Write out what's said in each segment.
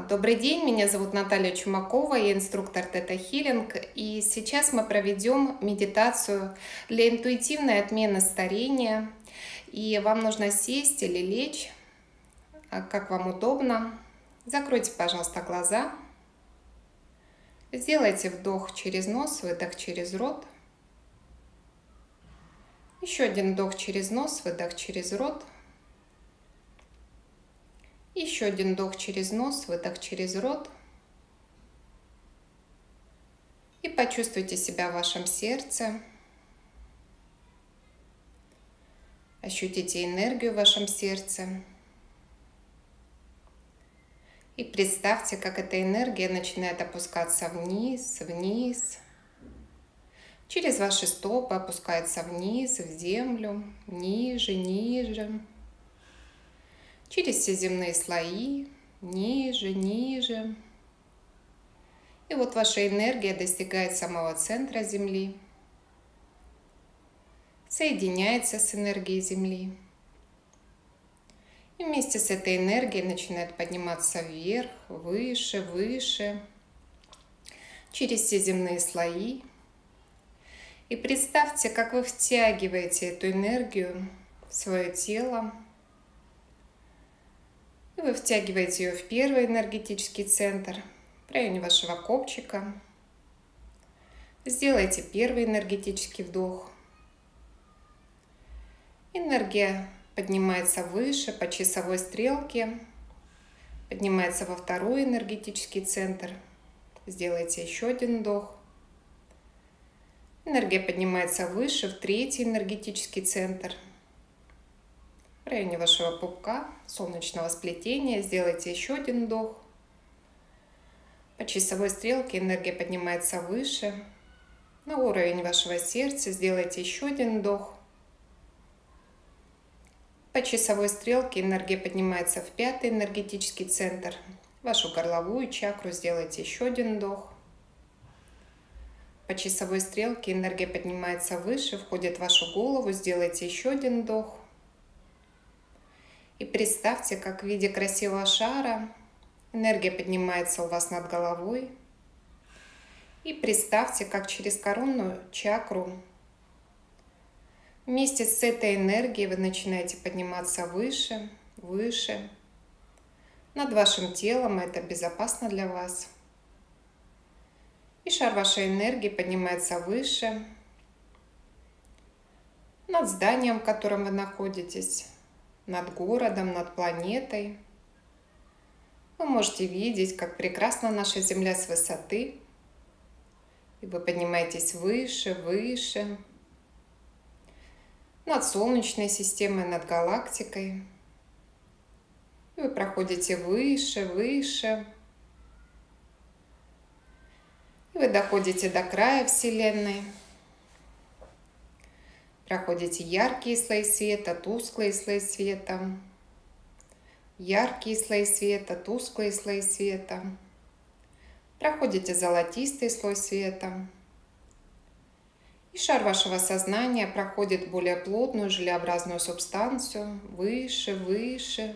Добрый день, меня зовут Наталья Чумакова, я инструктор Theta Healing, и сейчас мы проведем медитацию для интуитивной отмены старения. И вам нужно сесть или лечь, как вам удобно. Закройте, пожалуйста, глаза. Сделайте вдох через нос, выдох через рот. Еще один вдох через нос, выдох через рот. Еще один вдох через нос, выдох через рот. И почувствуйте себя в вашем сердце. Ощутите энергию в вашем сердце. И представьте, как эта энергия начинает опускаться вниз, вниз. Через ваши стопы опускается вниз, в землю, ниже, ниже. Через все земные слои, ниже, ниже. И вот ваша энергия достигает самого центра Земли, соединяется с энергией Земли. И вместе с этой энергией начинает подниматься вверх, выше, выше, через все земные слои. И представьте, как вы втягиваете эту энергию в свое тело. И вы втягиваете ее в первый энергетический центр, в районе вашего копчика. Сделайте первый энергетический вдох. Энергия поднимается выше по часовой стрелке, поднимается во второй энергетический центр. Сделайте еще один вдох. Энергия поднимается выше в третий энергетический центр. В районе вашего пупка, солнечного сплетения, сделайте еще один вдох. По часовой стрелке энергия поднимается выше. На уровень вашего сердца сделайте еще один вдох. По часовой стрелке энергия поднимается в пятый энергетический центр. Вашу горловую чакру сделайте еще один вдох. По часовой стрелке энергия поднимается выше, входит в вашу голову, сделайте еще один вдох. И представьте, как в виде красивого шара энергия поднимается у вас над головой. И представьте, как через коронную чакру вместе с этой энергией вы начинаете подниматься выше, выше. Над вашим телом это безопасно для вас. И шар вашей энергии поднимается выше, над зданием, в котором вы находитесь, над городом, над планетой. Вы можете видеть, как прекрасна наша Земля с высоты. И вы поднимаетесь выше, выше, над Солнечной системой, над галактикой. И вы проходите выше, выше. И вы доходите до края Вселенной. Проходите яркие слои света, тусклые слои света. Яркие слои света, тусклые слои света. Проходите золотистый слой света. И шар вашего сознания проходит более плотную желеобразную субстанцию. Выше, выше.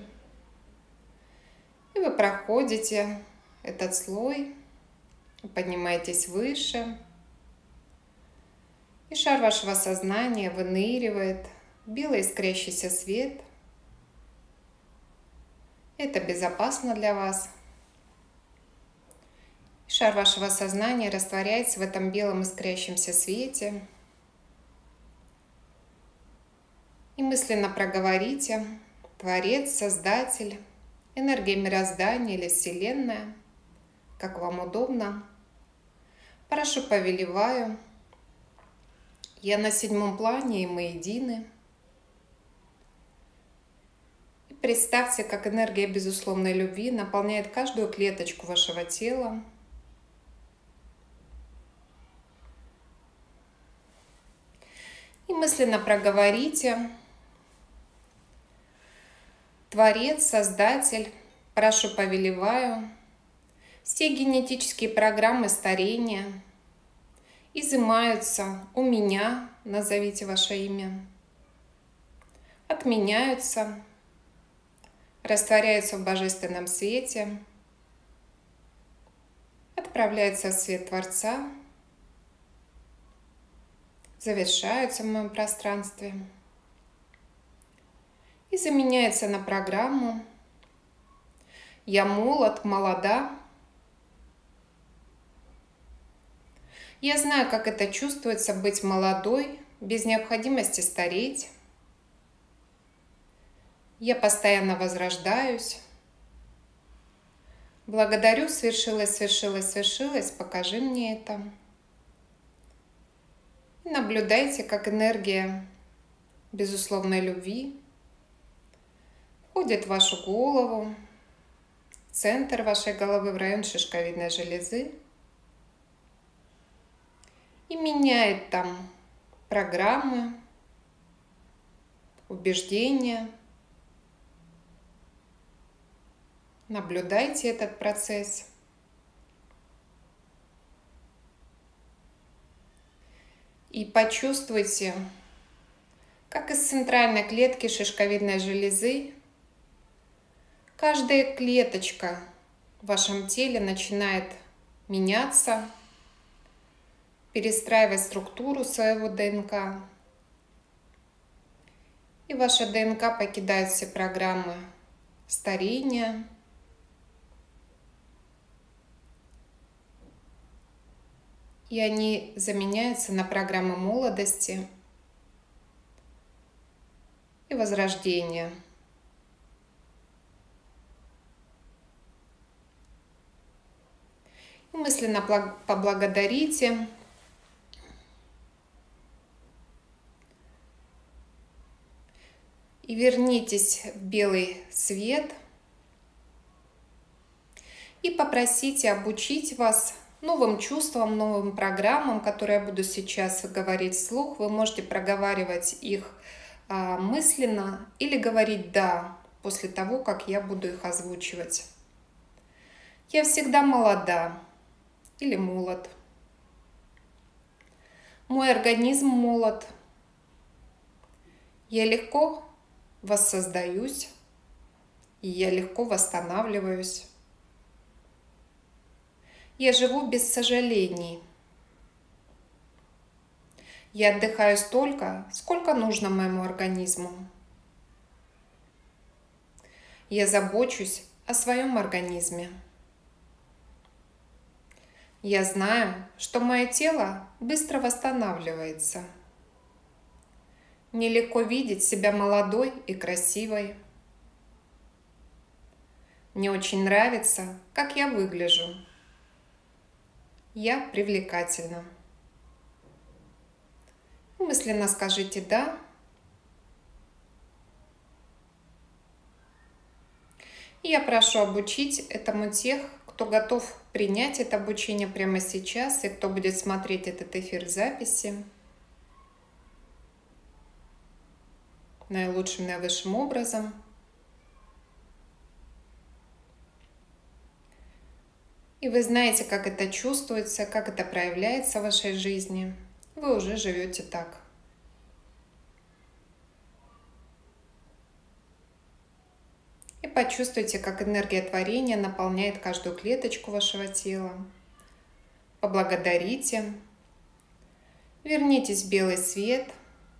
И вы проходите этот слой. Поднимаетесь выше. И шар вашего сознания выныривает в белый искрящийся свет. Это безопасно для вас. Шар вашего сознания растворяется в этом белом искрящемся свете. И мысленно проговорите: Творец, Создатель, энергия мироздания или Вселенная, как вам удобно. Прошу, повелеваю. Я на седьмом плане, и мы едины. И представьте, как энергия безусловной любви наполняет каждую клеточку вашего тела. И мысленно проговорите: Творец, Создатель, прошу, повелеваю. Все генетические программы старения изымаются у меня, назовите ваше имя, отменяются, растворяются в божественном свете, отправляются в свет Творца, завершаются в моем пространстве и заменяются на программу «Я молод, молода». Я знаю, как это чувствуется быть молодой, без необходимости стареть. Я постоянно возрождаюсь. Благодарю, свершилось, свершилось, свершилось, покажи мне это. И наблюдайте, как энергия безусловной любви входит в вашу голову, в центр вашей головы, в район шишковидной железы и меняет там программы, убеждения. Наблюдайте этот процесс. И почувствуйте, как из центральной клетки шишковидной железы каждая клеточка в вашем теле начинает меняться, перестраивать структуру своего ДНК. И ваша ДНК покидает все программы старения, и они заменяются на программы молодости и возрождения. И мысленно поблагодарите и вернитесь в белый свет и попросите обучить вас новым чувствам, новым программам, которые я буду сейчас говорить вслух. Вы можете проговаривать их мысленно или говорить «да» после того, как я буду их озвучивать. Я всегда молода или молод. Мой организм молод. Я легко воссоздаюсь, и я легко восстанавливаюсь. Я живу без сожалений. Я отдыхаю столько, сколько нужно моему организму. Я забочусь о своем организме. Я знаю, что мое тело быстро восстанавливается. Мне легко видеть себя молодой и красивой. Мне очень нравится, как я выгляжу. Я привлекательна. Мысленно скажите «да». И я прошу обучить этому тех, кто готов принять это обучение прямо сейчас, и кто будет смотреть этот эфир в записи наилучшим, наивысшим образом. И вы знаете, как это чувствуется, как это проявляется в вашей жизни. Вы уже живете так. И почувствуйте, как энергия творения наполняет каждую клеточку вашего тела. Поблагодарите. Вернитесь в белый свет.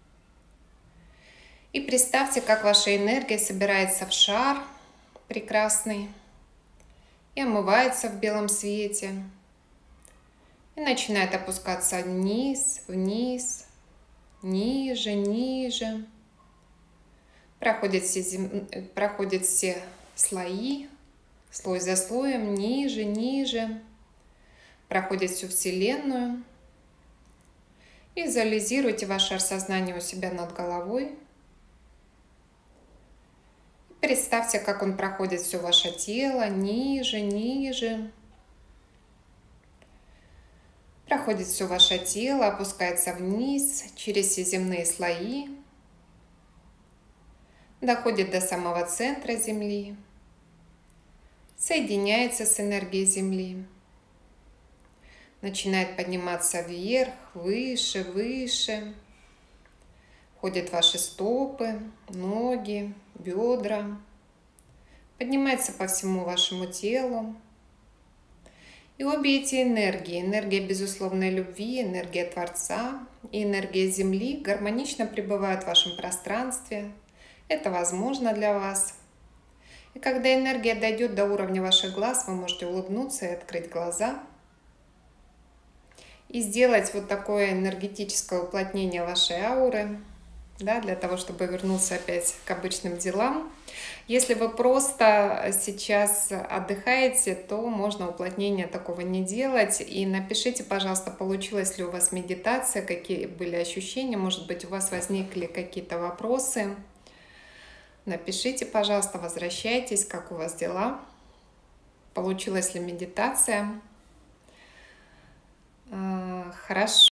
И представьте, как ваша энергия собирается в шар прекрасный и омывается в белом свете. И начинает опускаться вниз, вниз, ниже, ниже. Проходят все слои, слой за слоем, ниже, ниже. Проходит всю Вселенную. И визуализируйте ваше шар сознания у себя над головой. Представьте, как он проходит все ваше тело, ниже, ниже. Проходит все ваше тело, опускается вниз через все земные слои. Доходит до самого центра Земли. Соединяется с энергией Земли. Начинает подниматься вверх, выше, выше. Ходят ваши стопы, ноги, бедра. Поднимается по всему вашему телу. И обе эти энергии, энергия безусловной любви, энергия Творца и энергия Земли гармонично пребывают в вашем пространстве. Это возможно для вас. И когда энергия дойдет до уровня ваших глаз, вы можете улыбнуться и открыть глаза. И сделать вот такое энергетическое уплотнение вашей ауры, да, для того, чтобы вернуться опять к обычным делам. Если вы просто сейчас отдыхаете, то можно уплотнения такого не делать. И напишите, пожалуйста, получилась ли у вас медитация, какие были ощущения, может быть, у вас возникли какие-то вопросы. Напишите, пожалуйста, возвращайтесь, как у вас дела, получилась ли медитация. Хорошо.